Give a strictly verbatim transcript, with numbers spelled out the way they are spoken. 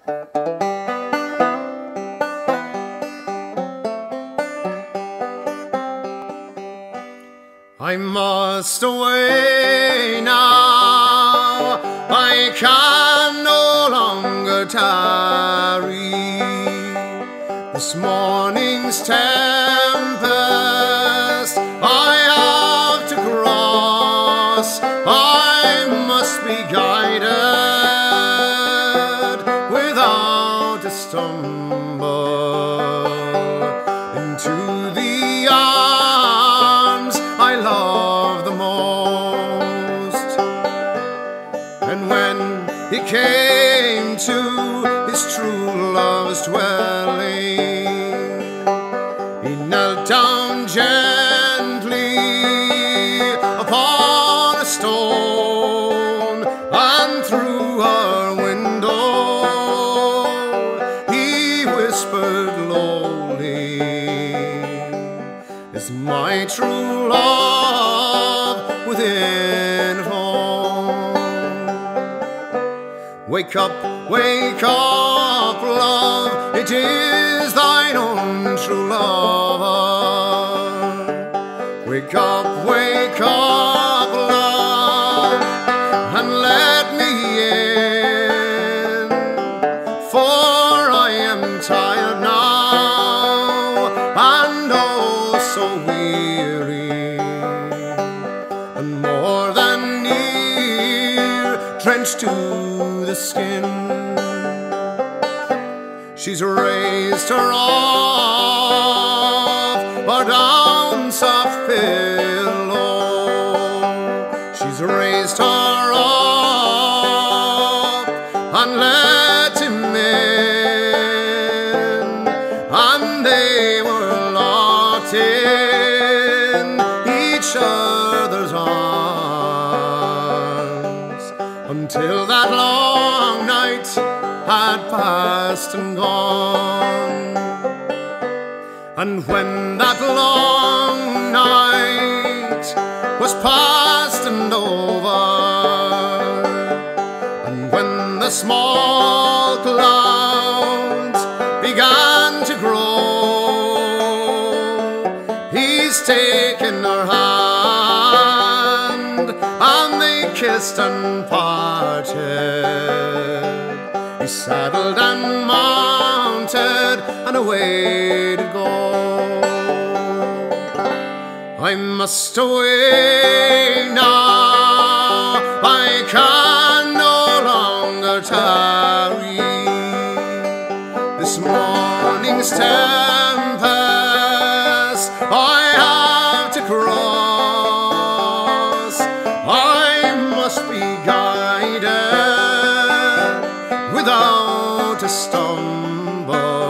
I must away now, I can no longer tarry. This morning's tempest I have to cross, I must be guided without a stumble into the arms I love the most. And when he came to his true love's dwelling, he knelt down gently upon a stone, and through her window he whispered lowly, "Is my true love within home?" Wake up, wake up, love, it is thine own true lover. Wake up, wake up, love, and let me in, for I am tired now, and oh so weary, and more than near, drenched to the skin. She's raised her off her down soft pillow. She's raised her up and let him in, and they were locked in each other's arms until that long night had passed and gone. And when that long night was past and over, and when the small clouds began to grow, he's taken her hand and they kissed and parted. He saddled and mounted and away to go. I must away now, I can no longer tarry. This morning's tempest I have to cross, I must be guided without a stumble